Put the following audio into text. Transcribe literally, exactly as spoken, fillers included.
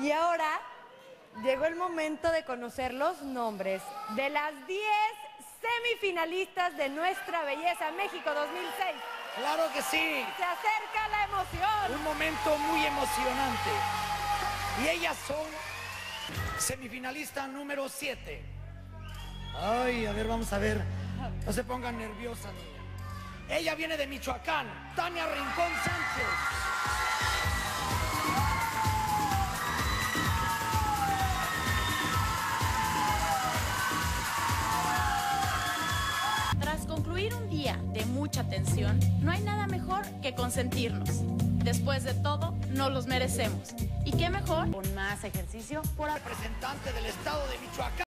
Y ahora llegó el momento de conocer los nombres de las diez semifinalistas de Nuestra Belleza México dos mil seis. ¡Claro que sí! Se acerca la emoción. Un momento muy emocionante. Y ellas son semifinalista número siete. Ay, a ver, vamos a ver. No se pongan nerviosas, niña. Ella viene de Michoacán, Tania Rincón Sánchez. Tras concluir un día de mucha tensión, no hay nada mejor que consentirnos. Después de todo, nos los merecemos. ¿Y qué mejor? Con más ejercicio por Representante del estado de Michoacán.